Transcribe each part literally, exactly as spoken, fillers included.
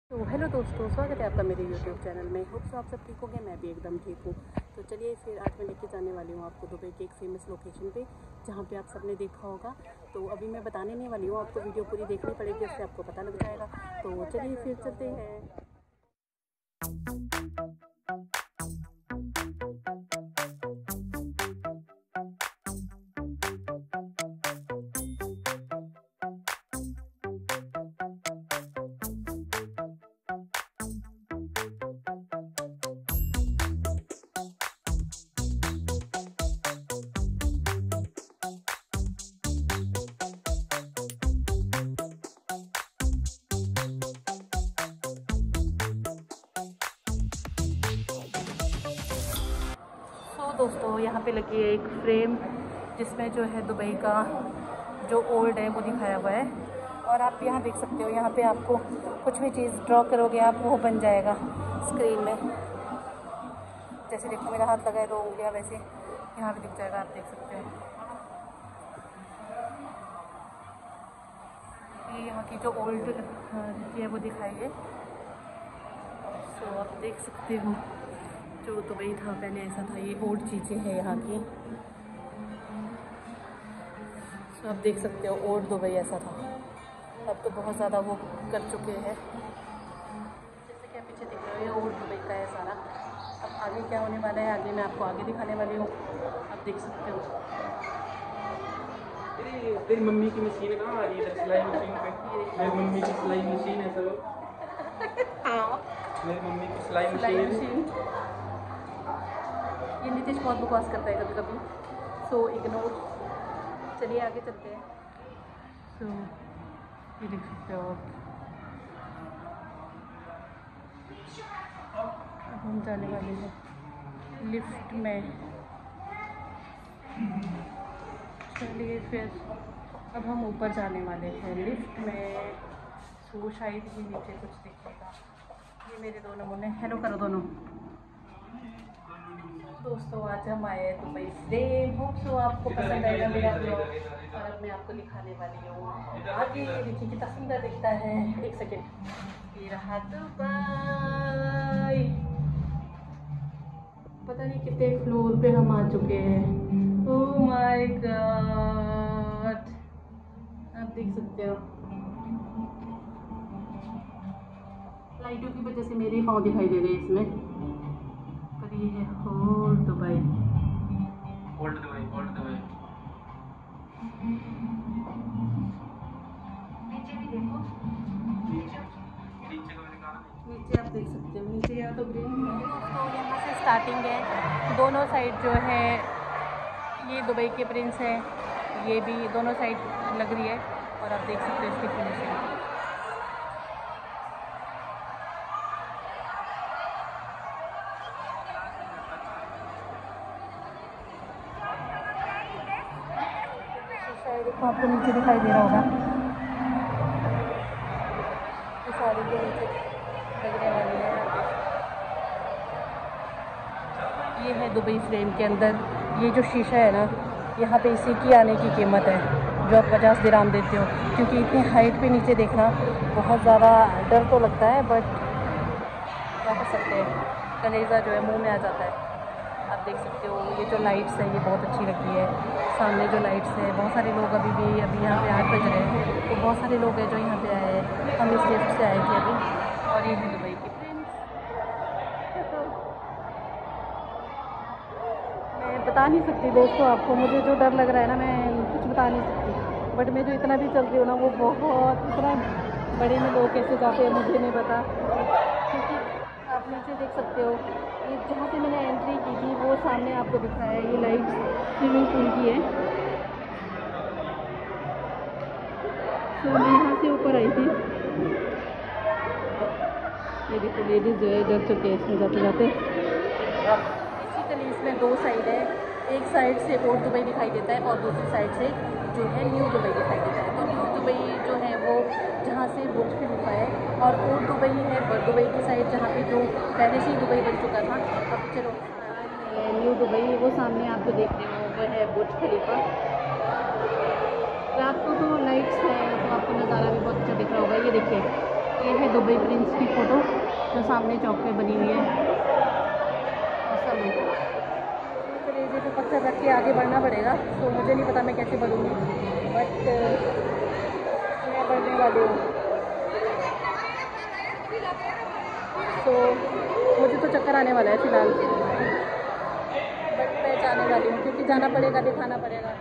तो हेलो दोस्तों, स्वागत है आपका मेरे यूट्यूब चैनल में। होप सो आप सब ठीक होंगे, मैं भी एकदम ठीक हूँ। तो चलिए फिर आज मैं लेके जाने वाली हूँ आपको दुबई के एक फेमस लोकेशन पे, जहाँ पे आप सबने देखा होगा। तो अभी मैं बताने नहीं वाली हूँ, आपको वीडियो पूरी देखनी पड़ेगी, उससे आपको पता लग जाएगा। तो चलिए फिर चलते हैं। तो दोस्तों यहाँ पे लगी है एक फ्रेम, जिसमें जो है दुबई का जो ओल्ड है वो दिखाया हुआ है। और आप यहाँ देख सकते हो, यहाँ पे आपको कुछ भी चीज़ ड्रॉ करोगे आप, वो बन जाएगा स्क्रीन में। जैसे देखो मेरा हाथ लगा है तो हो गया, वैसे यहाँ पे दिख जाएगा, आप देख सकते हो। ये यहाँ की जो ओल्ड है वो दिखाई है। तो आप देख सकते हो जो दुबई था पहले ऐसा था, ये ओल्ड चीज़ें हैं यहाँ की। तो आप देख सकते हो ओल्ड दुबई ऐसा था, अब तो बहुत ज़्यादा वो कर चुके हैं। जैसे कि आप पीछे देख रहे हो, ये ओल्ड दुबई का है सारा। अब आगे क्या होने वाला है, आगे मैं आपको आगे दिखाने वाली हूँ, आप देख सकते हो। तेरी मम्मी की मशीन कहाँ आ रही है? सिलाई मशीन पे मेरी मम्मी की सिलाई मशीन है सब। हाँ, मेरी मम्मी की सिलाई सिलाई मशीन मशीन। ये नीतीश बहुत बकवास करता है कभी कभी, सो इग्नोर। चलिए आगे चलते हैं। सो ये देख सकते हो आप, अब हम जाने वाले हैं लिफ्ट में। चलिए फिर अब हम ऊपर जाने वाले हैं लिफ्ट में। सो शायद ही नीचे कुछ दिखेगा। ये मेरे दो नमूने, हेलो करो दोनों। दोस्तों आज हम आए हैं दुबई फ्रेम। होप सो आपको पसंद आएगा मेरा ब्लॉग। और अब मैं आपको दिखाने वाली हूँ आगे। देखिए कितना सुंदर दिखता है। एक सेकेंड, ये रहा दुबई। पता नहीं कितने फ्लोर पे हम आ चुके हैं। ओह माय गॉड, आप देख सकते हो। लाइटों की वजह से मेरे पाँव दिखाई दे रहे हैं इसमें, पर ये है old Dubai. Old Dubai, old Dubai. नीचे भी देखो, नीचे नीचे का मैंने कहा नीचे आप देख सकते हो। नीचे या तो ग्रीन है, तो यहाँ से स्टार्टिंग है। दोनों साइड जो है ये दुबई के प्रिंस है, ये भी दोनों साइड लग रही है। और आप देख सकते हो इसकी फिनिशिंग। देखो आपको नीचे दिखाई दे रहा होगा, ये सारी के नीचे लगने वाली है। ये है दुबई फ्रेम के अंदर ये जो शीशा है ना, यहाँ पे इसी की आने की कीमत है, जो आप पचास दिराम देते हो। क्योंकि इतनी हाइट पे नीचे देखना बहुत ज़्यादा डर तो लगता है, बट क्या कर सकते हैं, कलेजा जो है मुंह में आ जाता है। आप देख सकते हो ये जो लाइट्स है ये बहुत अच्छी लग रही है। सामने जो लाइट्स है, बहुत सारे लोग अभी भी अभी यहाँ पे आठ बज रहे हैं, तो बहुत सारे लोग हैं जो यहाँ पे आए हैं। हम इस लिफ्ट से आए थे अभी। और ये है दुबई की प्रिंस। मैं बता नहीं सकती दोस्तों आपको, मुझे जो डर लग रहा है ना, मैं कुछ बता नहीं सकती। बट मैं जो इतना भी चल रही हूँ ना, वो बहुत इतना बड़े में लोग कैसे जाते हैं मुझे नहीं पता। क्योंकि आप नीचे देख सकते हो, ये जहाँ से मैंने एंट्री की थी वो सामने आपको दिख रहा है। ये लाइट स्विमिंग पूल की है। तो मैं यहाँ से ऊपर आई थी। ये देखो लेडीज़ जो है डर चुके हैं इसमें जाते जाते। बेसिकली इसमें दो साइड है, एक साइड से ओल्ड दुबई दिखाई देता है और दूसरी साइड से जो है न्यू दुबई दिखाई देता है। तो न्यू दुबई जो है वो जहाँ से बुर्ज खलीफा है, और ओल्ड दुबई है दुबई की साइड, जहाँ पे जो पहले से ही दुबई बन चुका था। अब चलो न्यू दुबई, वो सामने आप जो देख रहे हो वो है बुर्ज खलीफा। रात को तो लाइट्स है तो आपको नज़ारा भी बहुत अच्छा दिख रहा होगा। ये देखिए ये है दुबई प्रिंस की फ़ोटो जो सामने चौक पे बनी हुई है। सब कलेजे पे पत्थर रख के आगे बढ़ना पड़ेगा, तो मुझे नहीं पता मैं कैसे बढ़ूँगी, बट मैं बढ़ने वाली हूँ। तो मुझे तो चक्कर आने वाला है फ़िलहाल, बट मैं जाने वाली हूँ क्योंकि जाना पड़ेगा, दिखाना पड़ेगा।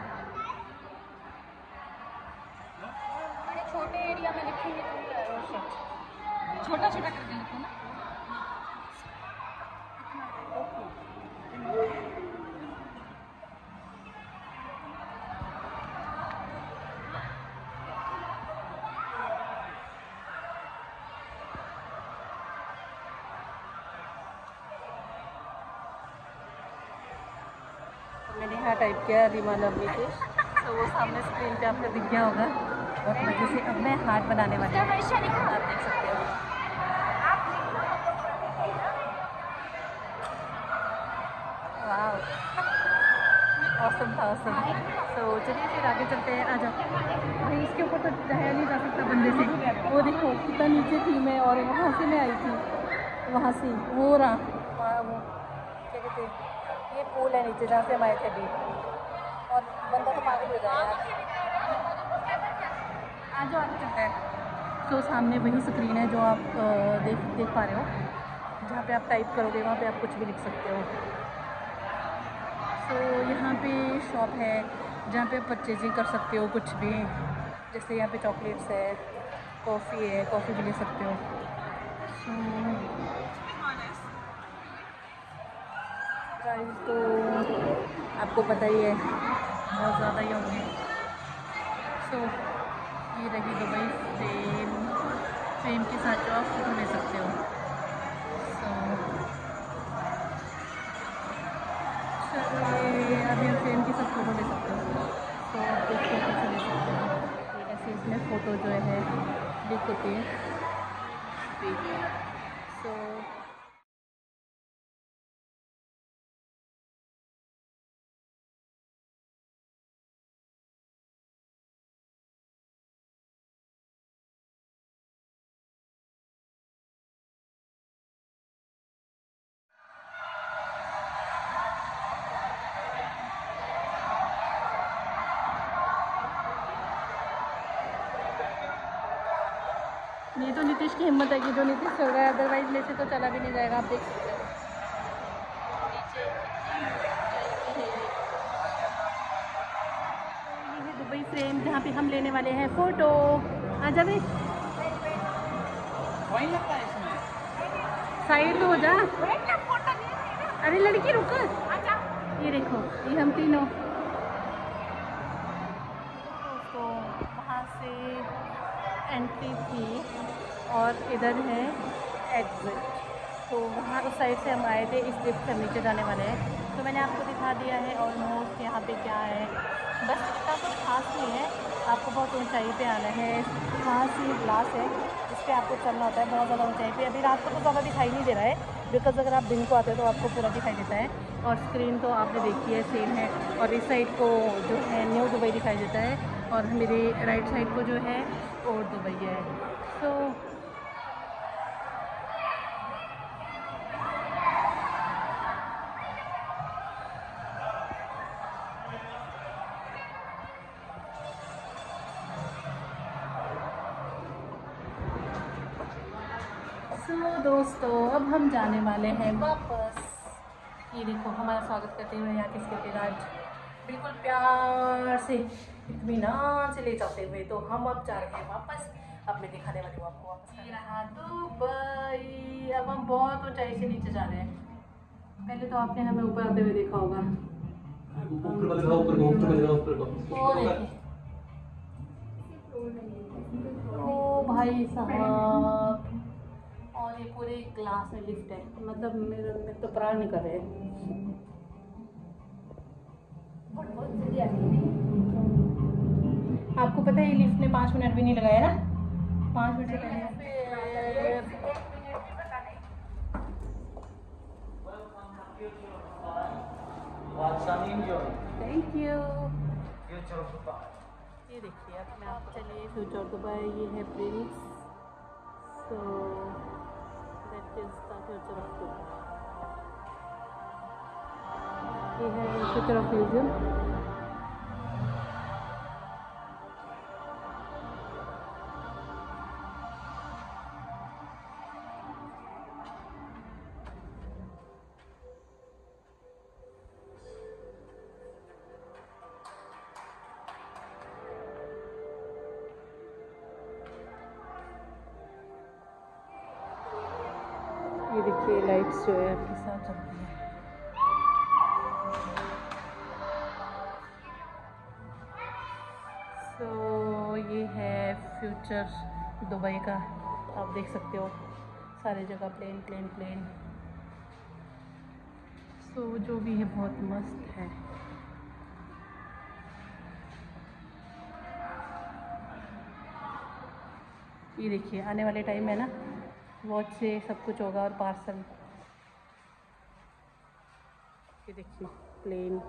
बड़े छोटे एरिया में लिखेंगे तो छोटा छोटा करके लिखो ना। मैंने यहाँ टाइप किया रीमा लवली के, तो वो सामने स्क्रीन पे आपको दिख गया होगा। और वजह से अब मैं हार्ट बनाने वाली हूँ, आप देख सकते हो। वाह, ऑसम था, ऑसम। तो चलिए फिर आगे चलते हैं। आ जाओ भाई, इसके ऊपर तो जाया नहीं जा सकता बंदे से। वो देखो कितना नीचे थी मैं, और वहाँ से मैं आई थी, वहाँ से वो रहा वहाँ, वो क्या कहते हैं, ये पूल है नीचे जहाँ से हम आए थे अभी, और बंदा तो पागल हो जाएगा। आ जाओ, आगे चलते हैं। तो सामने वही स्क्रीन है जो आप देख देख पा रहे हो, जहाँ पे आप टाइप करोगे वहाँ पे आप कुछ भी लिख सकते हो। तो यहाँ पे शॉप है जहाँ पे आप परचेजिंग कर सकते हो कुछ भी, जैसे यहाँ पे चॉकलेट्स है, कॉफ़ी है, कॉफ़ी भी ले सकते हो। प्राइस तो आपको पता ही है, बहुत ज़्यादा ही होंगे। सो ये रही दुबई फ्रेम, फ्रेम के साथ जो आप फोटो ले सकते हो। सो चलिए, अभी हम फ्रेम के साथ फ़ोटो ले सकते हो, तो आप इस फोटो से ले सकते हो। तो ऐसे इसमें फ़ोटो जो है लिख होती है। सो ये तो नीतीश की हिम्मत है कि जो नीतीश चल रहा है, अदरवाइज लेसे तो चला भी नहीं जाएगा। आप देख सकते हो नीचे ये है दुबई फ्रेम जहाँ पे हम लेने वाले हैं फ़ोटो। आ जा भाई, लगता है इसमें साइड तो हो जा। अरे लड़की रुक, ये देखो ये हम तीनों। तो वहाँ से एंट्री थी और इधर है एग्जिट, तो वहाँ उस साइड से हम आए थे, इस लिफ्ट से हम नीचे जाने वाले हैं। तो मैंने आपको दिखा दिया है ऑलमोस्ट यहाँ पे क्या है, बस इतना कुछ खास नहीं है। आपको बहुत ऊंचाई पे आना है, वहाँ से ग्लास है जिस पे आपको चलना होता है, बहुत ज़्यादा ऊंचाई पे। अभी रात को तो ज़्यादा दिखाई नहीं दे रहा है, बिकॉज अगर आप दिन को आते हो तो आपको पूरा दिखाई देता है। और स्क्रीन तो आपने देखी है, सेम है। और इस साइड को जो है न्यू दुबई दिखाई देता है, और मेरी राइट साइड को जो है ओल्ड दुबई है। तो सो दोस्तों, अब हम जाने वाले हैं वापस। ये देखो हमारा स्वागत करते हुए यहाँ के सिक्योरिटी गार्ड बिल्कुल प्यार से इत्मीनान से ले जाते हुए। तो हम अब जा रहे हैं वापस। अब मैं दिखाने वाली हूँ आपको वापस। ये रहा दुबई। अब हम बहुत ऊंचाई से नीचे जा रहे हैं। पहले तो आपने हमें ऊपर आते हुए देखा होगा। ओ भाई साहब, और ये पूरे ग्लास में लिफ्ट है, मतलब मेरे मेरे तो प्राण निकल रहे हैं। आपको पता है ये लिफ्ट ने पाँच मिनट भी नहीं लगाया ना, पाँच मिनट से पहले। Thank you. ये देखिए, अब मैं आप चलिए फ्यूचर दुबई। ये है prince So that is the future of Dubai. ये है future of museum. ये देखिए लाइट्स जो है आपके साथ चलती है। सो so, ये है फ्यूचर दुबई का, आप देख सकते हो सारी जगह plane plane plane. So so, जो भी है बहुत मस्त है। ये देखिए आने वाले टाइम में ना वॉच से सब कुछ होगा और पार्सल। ये देखिए प्लेन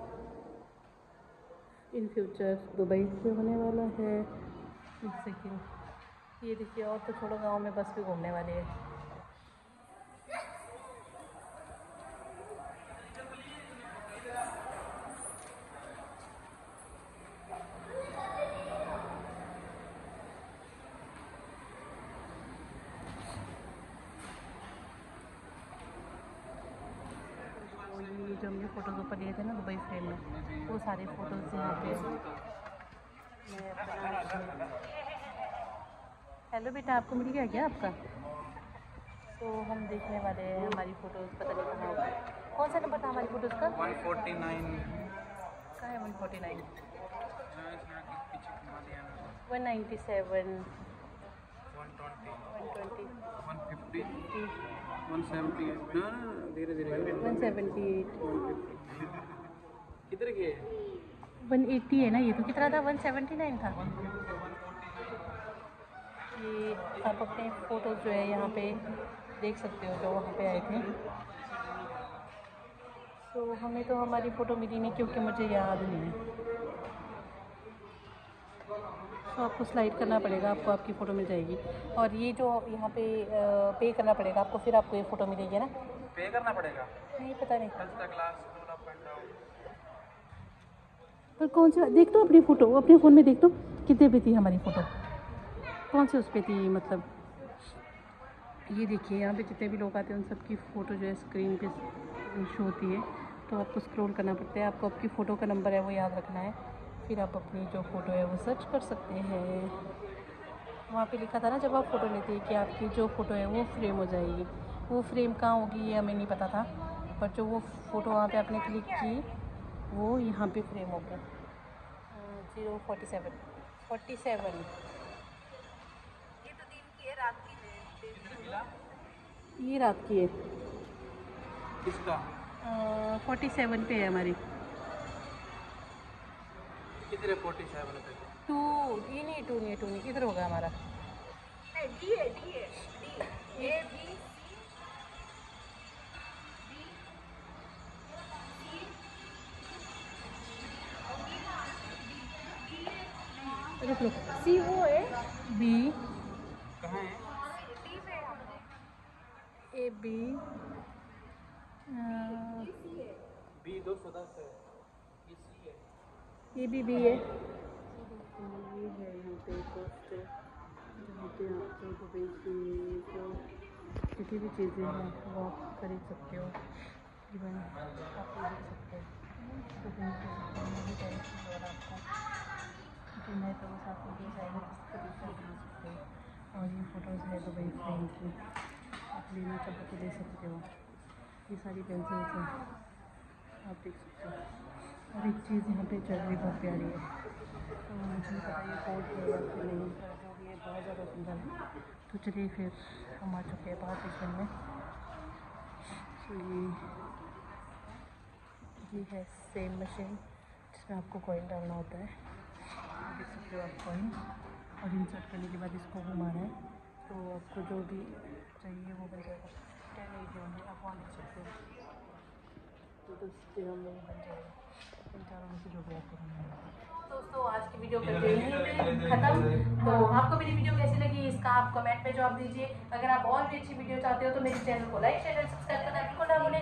इन फ्यूचर दुबई से होने वाला है। एक सेकेंड, ये देखिए और तो छोड़ो गांव में बस भी घूमने वाली है। जो हमने फ़ोटोज़ ऊपर लिए थे ना दुबई फ्रेम में, वो सारे फ़ोटोज़ यहाँ पे। हेलो बेटा, आपको मिल गया क्या आपका? तो हम देखने वाले हैं हमारी फ़ोटोज़, पता नहीं कहाँ होगा। कौन सा नंबर था हमारी फ़ोटोज़ का? One forty nine. कहाँ है one forty nine? One ninety seven, one twenty, one twenty, one fifty, one seventy eight. ना धीरे धीरे वन सेवेंटी एट, किधर गए? वन एट्टी है ना। ये तो कितना था? वन सेवेंटी नाइन था। ये आप अपने फ़ोटोज़ जो है यहाँ पे देख सकते हो जो वहाँ पे आए थे। तो हमें तो हमारी फ़ोटो मिली नहीं क्योंकि मुझे याद नहीं है। तो आपको स्लाइड करना पड़ेगा, आपको आपकी फ़ोटो मिल जाएगी। और ये जो यहाँ पे पे करना पड़ेगा आपको, फिर आपको ये फ़ोटो मिलेगी ना। पे करना पड़ेगा? नहीं पता नहीं। क्लास पर कौन सी देख तो अपनी फ़ोटो, अपने फ़ोन में देख तो कितने पे थी हमारी फ़ोटो, कौन से उस पर थी मतलब। ये देखिए यहाँ पे जितने भी लोग आते हैं उन सबकी फ़ोटो जो है स्क्रीन पे शो होती है। तो आपको स्क्रॉल करना पड़ता है, आपको आपकी फ़ोटो का नंबर है वो याद रखना है, फिर आप अपनी जो फ़ोटो है वो सर्च कर सकते हैं। वहाँ पे लिखा था ना जब आप फ़ोटो लेते हैं कि आपकी जो फ़ोटो है वो फ्रेम हो जाएगी। वो फ्रेम कहाँ होगी ये हमें नहीं पता था, पर जो वो फ़ोटो वहाँ पे आपने क्लिक की वो यहाँ पे फ्रेम हो गया। Zero forty seven forty seven. ये तो दिन की है, रात की है। ये रात की है। किसका? फोर्टी सेवन पे है हमारी। किधर है? फोर्टी सेवन पे टू, ये नहीं टू नहीं है, टू नहीं किधर होगा हमारा? डी है, डी है, डी ए बी रुक रुक, सी वो है। बी, कहाँ है? डी पे ए बी, बी दो सौ दस है, ये सी है। ये भी बी है। ये है यहाँ पे पोस्ट जहाँ पे आपको दुबई की जो जितनी भी चीज़ें हैं वो आप खरीद सकते हो। इवन आप ये देख सकते हो दुबई के जितने भी टैरिफ और आपको जो मैं तो साथ में दिया जाएगा जिस तरीके से बना सकते हो। और ये फ़ोटोज़ है दुबई फ्रेम की, आप लेना चाहो तो ले सकते हो। ये सारी पेंसिल्स हैं, आप देख सकते हो। और एक चीज़ यहाँ पे ज्वेलरी बहुत प्यारी है, तो मुझे नहीं पता ये कोड है या फिर नहीं, पर जो भी है बहुत ज़्यादा सुंदर है। तो चलिए फिर हम आ चुके हैं बाहर किचन में। तो ये ये है सेम मशीन जिसमें आपको कॉइन डालना होता है। देख सकते हो आप कॉइन, और इंसर्ट करने के बाद इसको घुमाना है तो आपको जो भी चाहिए वो बन जाएगा। टेन एटी वन आप वहाँ देख सकते हो, तो दस दिनों में बन जाएगा। इन चारों में से जो भी आपको बनना है। दोस्तों आज की वीडियो करते यहीं पे खत्म। तो आपको मेरी वीडियो कैसी लगी इसका आप कमेंट में जवाब दीजिए। अगर आप और भी अच्छी वीडियो चाहते हो तो मेरे चैनल को लाइक शेयर एंड सब्सक्राइब करना बिल्कुल ना भूलें।